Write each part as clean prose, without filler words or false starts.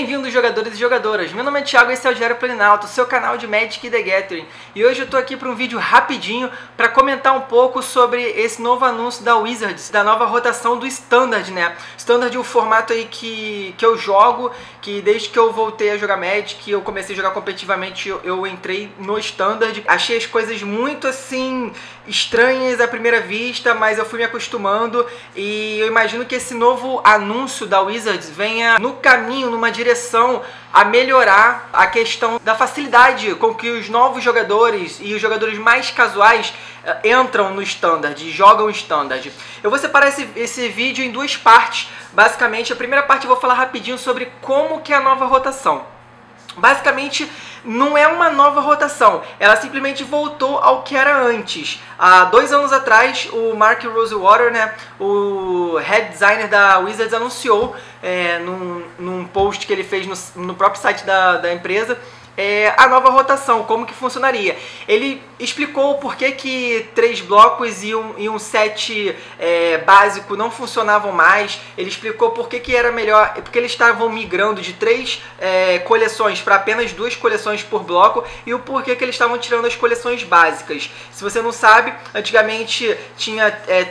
bem-vindos, jogadores e jogadoras. Meu nome é Thiago e esse é o Diário Planalto, seu canal de Magic the Gathering. E hoje eu tô aqui para um vídeo rapidinho para comentar um pouco sobre esse novo anúncio da Wizards, da nova rotação do Standard, né? Standard é um formato aí que eu jogo, que desde que eu voltei a jogar Magic, eu comecei a jogar competitivamente, eu entrei no Standard. Achei as coisas muito assim estranhas à primeira vista, mas eu fui me acostumando e eu imagino que esse novo anúncio da Wizards venha no caminho, numa direção a melhorar a questão da facilidade com que os novos jogadores e os jogadores mais casuais entram no Standard e jogam Standard. Eu vou separar esse vídeo em duas partes. Basicamente, a primeira parte eu vou falar rapidinho sobre como que é a nova rotação. Basicamente, não é uma nova rotação, ela simplesmente voltou ao que era antes. Há 2 anos atrás, o Mark Rosewater, né, o head designer da Wizards, anunciou num post que ele fez no próprio site da empresa, a nova rotação, como que funcionaria. Ele explicou por que 3 blocos e um set básico não funcionavam mais. Ele explicou por que era melhor, porque eles estavam migrando de 3 coleções para apenas 2 coleções por bloco, e o porquê que eles estavam tirando as coleções básicas. Se você não sabe, antigamente tinha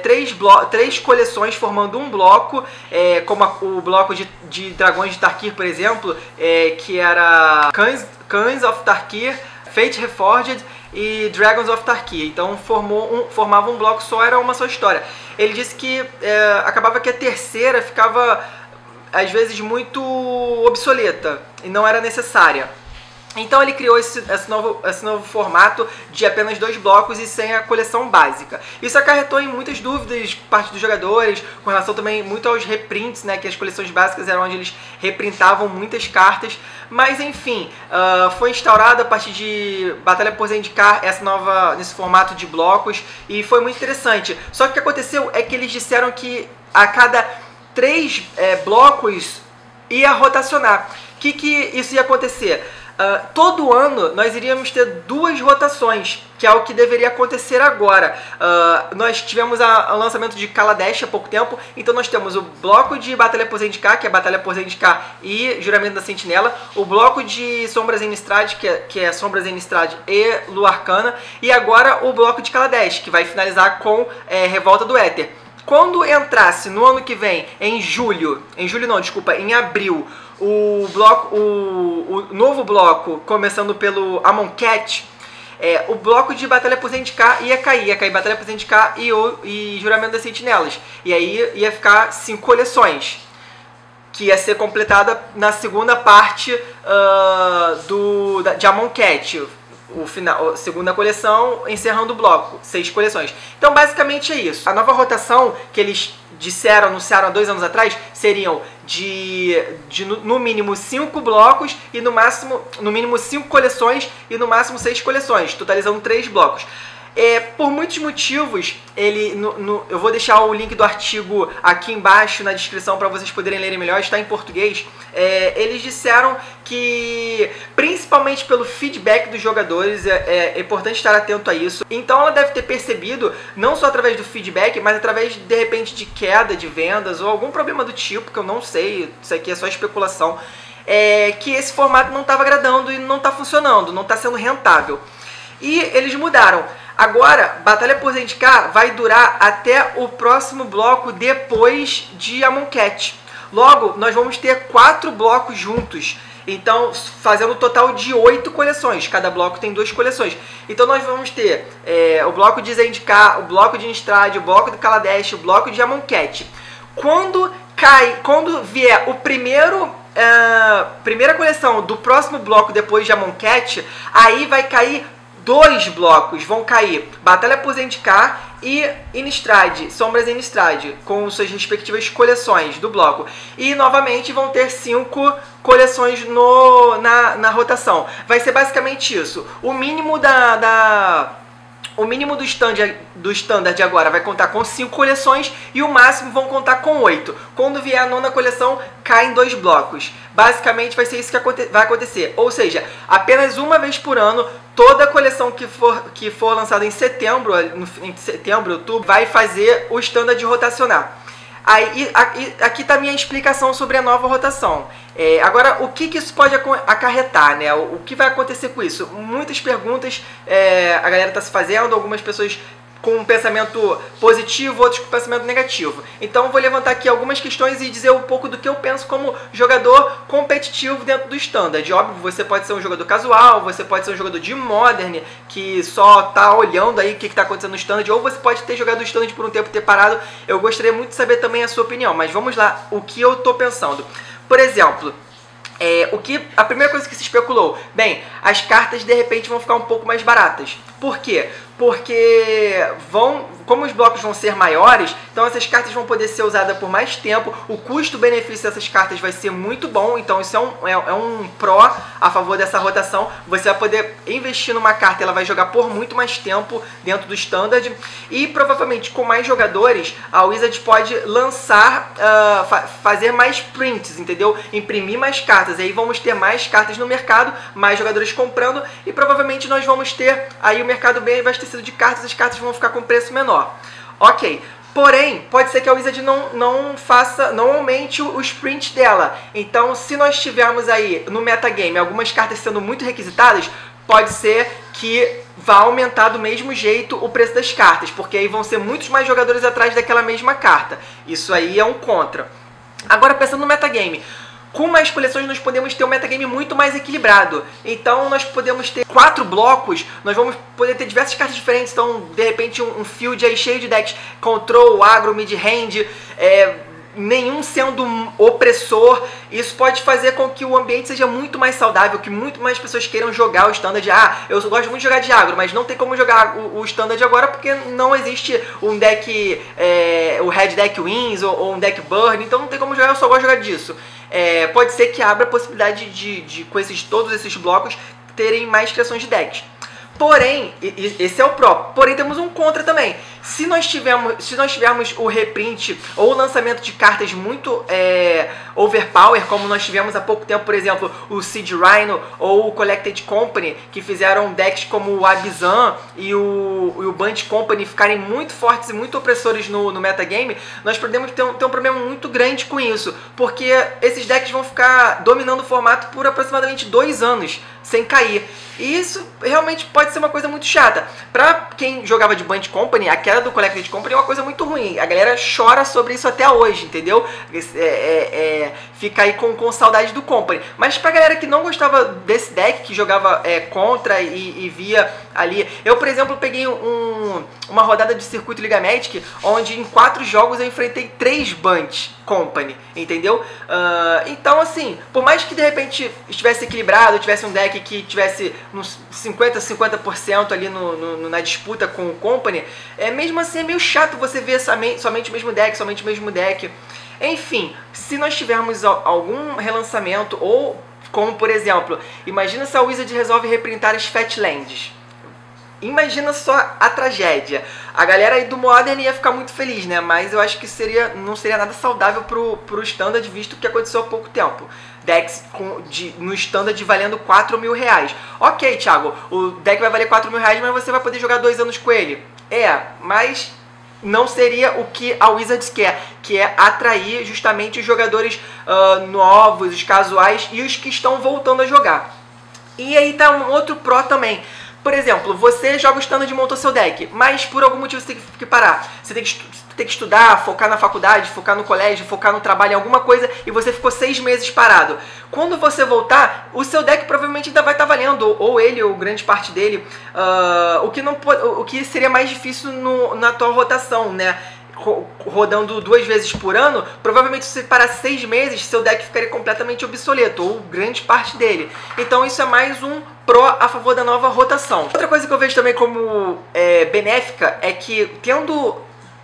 3 coleções formando um bloco, como o bloco de Dragões de Tarkir, por exemplo, que era Khans of Tarkir, Fate Reforged e Dragons of Tarkir. Então formava um bloco só, era uma só história. Ele disse que acabava que a terceira ficava às vezes muito obsoleta e não era necessária. Então ele criou esse novo formato de apenas 2 blocos e sem a coleção básica. Isso acarretou em muitas dúvidas por parte dos jogadores, com relação também muito aos reprints, né, que as coleções básicas eram onde eles reprintavam muitas cartas. Mas enfim, foi instaurada a partir de Batalha por Zendikar nesse formato de blocos, e foi muito interessante. Só que o que aconteceu é que eles disseram que a cada 3 blocos ia rotacionar. O que isso ia acontecer? Todo ano nós iríamos ter 2 rotações, que é o que deveria acontecer agora. Nós tivemos o lançamento de Kaladesh há pouco tempo, então nós temos o bloco de Batalha por Zendikar, que é Batalha por Zendikar e Juramento da Sentinela, o bloco de Sombras em Innistrad, que é Sombras em Innistrad e Lua Arcana, e agora o bloco de Kaladesh, que vai finalizar com Revolta do Éter. Quando entrasse no ano que vem, em abril, o novo bloco, começando pelo Amonkhet, o bloco de Batalha por Zendikar ia cair Batalha por Zendikar e Juramento das Sentinelas. E aí ia ficar 5 coleções, que ia ser completada na segunda parte de Amonkhet. A segunda coleção, encerrando o bloco, 6 coleções. Então basicamente é isso. A nova rotação que eles anunciaram há 2 anos atrás, seriam no mínimo 5 blocos e no mínimo 5 coleções e no máximo 6 coleções, totalizando 3 blocos. Por muitos motivos, eu vou deixar o link do artigo aqui embaixo na descrição para vocês poderem lerem melhor, está em português. Eles disseram que, principalmente pelo feedback dos jogadores, é importante estar atento a isso. Então ela deve ter percebido, não só através do feedback, mas através, de repente, de queda de vendas ou algum problema do tipo, que eu não sei, isso aqui é só especulação, que esse formato não estava agradando e não está funcionando, não está sendo rentável. E eles mudaram. Agora, Batalha por Zendikar vai durar até o próximo bloco depois de Amonkhet. Logo, nós vamos ter 4 blocos juntos. Então, fazendo um total de 8 coleções. Cada bloco tem 2 coleções. Então, nós vamos ter o bloco de Zendikar, o bloco de Innistrad, o bloco de Kaladesh, o bloco de Amonkhet. Quando vier o primeira coleção do próximo bloco depois de Amonkhet, aí vai cair 2 blocos, vão cair Batalha por Zendikar e Innistrad, Sombras em Innistrad, com suas respectivas coleções do bloco. E novamente vão ter 5 coleções na rotação. Vai ser basicamente isso. O mínimo do Standard agora vai contar com 5 coleções e o máximo vão contar com 8. Quando vier a 9ª coleção, cai em 2 blocos. Basicamente vai ser isso que vai acontecer. Ou seja, apenas uma vez por ano, toda coleção que for lançada em setembro, outubro, vai fazer o Standard rotacionar. Aí, aqui está a minha explicação sobre a nova rotação. Agora, o que isso pode acarretar, né? O que vai acontecer com isso? Muitas perguntas a galera está se fazendo, algumas pessoas com um pensamento positivo, outros com pensamento negativo. Então vou levantar aqui algumas questões e dizer um pouco do que eu penso como jogador competitivo dentro do Standard. Óbvio, você pode ser um jogador casual, você pode ser um jogador de Modern, que só tá olhando aí o que está acontecendo no Standard, ou você pode ter jogado o Standard por um tempo e ter parado. Eu gostaria muito de saber também a sua opinião, mas vamos lá, o que eu tô pensando. Por exemplo, a primeira coisa que se especulou, bem, as cartas de repente vão ficar um pouco mais baratas. Por quê? Porque como os blocos vão ser maiores, então essas cartas vão poder ser usadas por mais tempo, o custo-benefício dessas cartas vai ser muito bom, então isso é um pró a favor dessa rotação. Você vai poder investir numa carta, ela vai jogar por muito mais tempo dentro do Standard, e provavelmente com mais jogadores, a Wizards pode lançar, fazer mais prints, entendeu? Imprimir mais cartas, aí vamos ter mais cartas no mercado, mais jogadores comprando, e provavelmente nós vamos ter aí o mercado bem abastecido de cartas, as cartas vão ficar com preço menor. Ok, porém, pode ser que a Wizard não aumente o sprint dela. Então, se nós tivermos aí no metagame algumas cartas sendo muito requisitadas, pode ser que vá aumentar do mesmo jeito o preço das cartas, porque aí vão ser muitos mais jogadores atrás daquela mesma carta. Isso aí é um contra. Agora, pensando no metagame, com mais coleções nós podemos ter um metagame muito mais equilibrado. Então nós podemos ter 4 blocos, nós vamos poder ter diversas cartas diferentes. Então, de repente, um field aí cheio de decks control, agro, mid-range, nenhum sendo opressor. Isso pode fazer com que o ambiente seja muito mais saudável, que muito mais pessoas queiram jogar o Standard. Eu gosto muito de jogar de agro, mas não tem como jogar o Standard agora porque não existe um deck, o Red Deck Wins ou um deck Burn, então não tem como jogar, eu só gosto de jogar disso. Pode ser que abra a possibilidade de com todos esses blocos terem mais criações de decks. Porém, esse é o pró. Porém, temos um contra também. Se nós tivermos o reprint ou o lançamento de cartas muito overpower, como nós tivemos há pouco tempo, por exemplo, o Seed Rhino ou o Collected Company, que fizeram decks como o Abzan e o Band Company ficarem muito fortes e muito opressores no metagame, nós podemos ter um problema muito grande com isso, porque esses decks vão ficar dominando o formato por aproximadamente 2 anos, sem cair. E isso realmente pode ser uma coisa muito chata. Pra quem jogava de Band Company, a queda do Collected Company é uma coisa muito ruim. A galera chora sobre isso até hoje, entendeu? Fica aí com saudade do Company. Mas pra galera que não gostava desse deck, que jogava contra e via ali... Eu, por exemplo, peguei uma rodada de circuito Liga Magic, onde em 4 jogos eu enfrentei 3 Band Company, entendeu? Então, assim, por mais que de repente estivesse equilibrado, tivesse um deck que tivesse uns 50% ali na disputa com o Company, mesmo assim é meio chato você ver somente o mesmo deck. Enfim, se nós tivermos algum relançamento, ou como por exemplo, imagina se a Wizard resolve reprintar as Fatlands. Imagina só a tragédia. A galera aí do Modern ia ficar muito feliz, né? Mas eu acho que não seria nada saudável pro Standard, visto que aconteceu há pouco tempo. Decks no Standard valendo R$4.000. Ok, Thiago, o deck vai valer R$4.000, mas você vai poder jogar 2 anos com ele. Mas não seria o que a Wizards quer, que é atrair justamente os jogadores novos, os casuais e os que estão voltando a jogar. E aí tá um outro pró também. Por exemplo, você joga o Standard e montou seu deck, mas por algum motivo você tem que parar. Você tem que estudar, focar na faculdade, focar no colégio, focar no trabalho, em alguma coisa, e você ficou 6 meses parado. Quando você voltar, o seu deck provavelmente ainda vai estar valendo, ou ele, ou grande parte dele, o que seria mais difícil na tua rotação, né? Rodando 2 vezes por ano, provavelmente se você parar 6 meses, seu deck ficaria completamente obsoleto, ou grande parte dele. Então isso é mais um pró a favor da nova rotação. Outra coisa que eu vejo também como benéfica é que tendo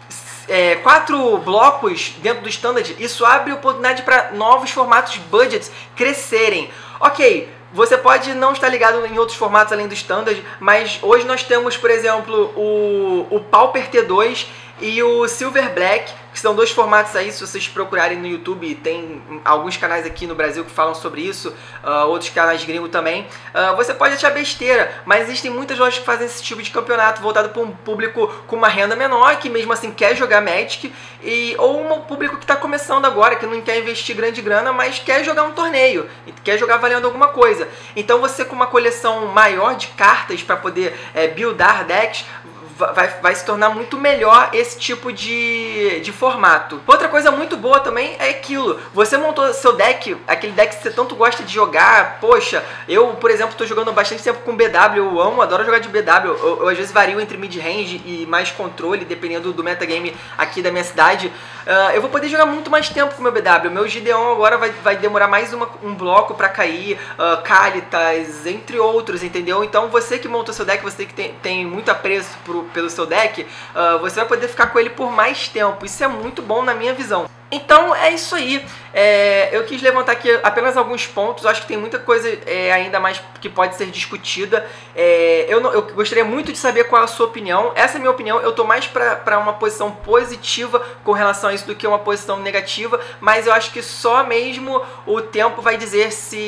4 blocos dentro do Standard, isso abre oportunidade para novos formatos budgets crescerem. Ok, você pode não estar ligado em outros formatos além do Standard, mas hoje nós temos, por exemplo, o Pauper T2 e o Silver Black que são dois formatos aí, se vocês procurarem no YouTube, tem alguns canais aqui no Brasil que falam sobre isso, outros canais gringos também. Você pode achar besteira, mas existem muitas lojas que fazem esse tipo de campeonato voltado para um público com uma renda menor, que mesmo assim quer jogar Magic, ou um público que está começando agora, que não quer investir grande grana, mas quer jogar um torneio, quer jogar valendo alguma coisa. Então você, com uma coleção maior de cartas para poder buildar decks, vai se tornar muito melhor esse tipo de formato. Outra coisa muito boa também é aquilo, você montou seu deck, aquele deck que você tanto gosta de jogar. Poxa, eu, por exemplo, estou jogando bastante tempo com BW, eu adoro jogar de BW, eu às vezes vario entre mid-range e mais controle, dependendo do metagame aqui da minha cidade. Eu vou poder jogar muito mais tempo com o meu BW, meu Gideon agora vai demorar mais um bloco para cair, Kalitas, entre outros, entendeu? Então você que montou seu deck, você que tem muito apreço pelo seu deck, você vai poder ficar com ele por mais tempo. Isso é muito bom na minha visão. Então é isso aí, eu quis levantar aqui apenas alguns pontos, acho que tem muita coisa ainda mais que pode ser discutida. Eu gostaria muito de saber qual é a sua opinião. Essa é a minha opinião, eu tô mais para uma posição positiva com relação a isso do que uma posição negativa, mas eu acho que só mesmo o tempo vai dizer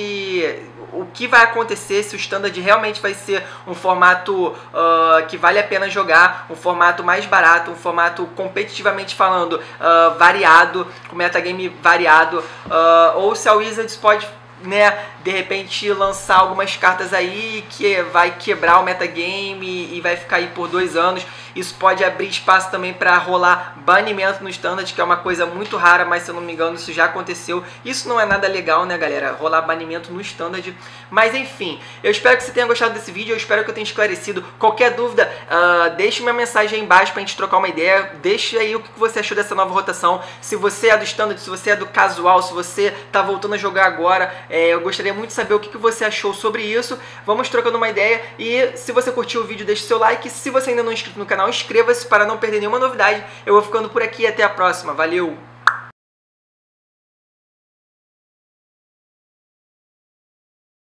o que vai acontecer, se o Standard realmente vai ser um formato que vale a pena jogar, um formato mais barato, um formato competitivamente falando variado, com metagame variado, ou se a Wizards pode, né, de repente lançar algumas cartas aí que vai quebrar o metagame e vai ficar aí por 2 anos. Isso pode abrir espaço também para rolar banimento no Standard, que é uma coisa muito rara, mas se eu não me engano isso já aconteceu. Isso não é nada legal, né, galera? Rolar banimento no Standard. Mas enfim, eu espero que você tenha gostado desse vídeo, eu espero que eu tenha esclarecido. Qualquer dúvida, deixe uma mensagem aí embaixo pra gente trocar uma ideia. Deixe aí o que você achou dessa nova rotação. Se você é do Standard, se você é do casual, se você tá voltando a jogar agora, eu gostaria muito de saber o que você achou sobre isso. Vamos trocando uma ideia. E se você curtiu o vídeo, deixe seu like. Se você ainda não é inscrito no canal, inscreva-se para não perder nenhuma novidade. Eu vou ficando por aqui, até a próxima. Valeu!